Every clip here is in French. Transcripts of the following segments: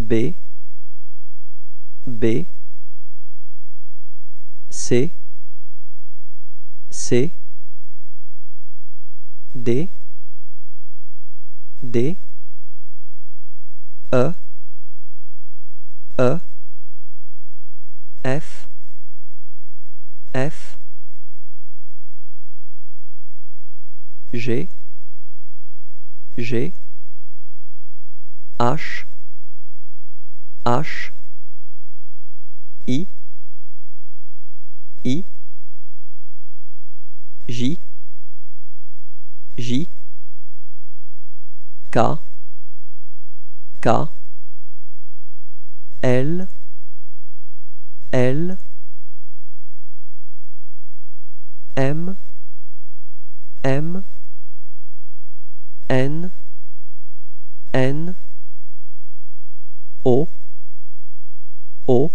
B, B, C, C, D, D, E, E, F, F, G, G, H, H, I, I, J, J, K, K, L, L, M, M, N, N, O, O,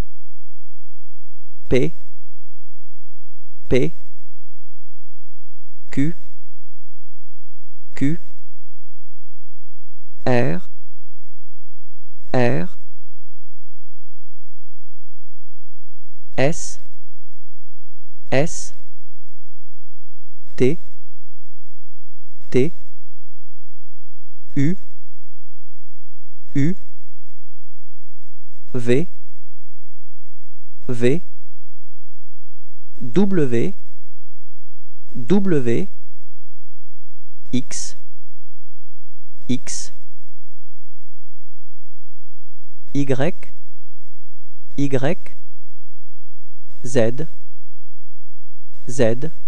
P, P, Q, Q, R, R, S, S, T, T, U, U, V, V, W, W, X, X, Y, Y, Z, Z,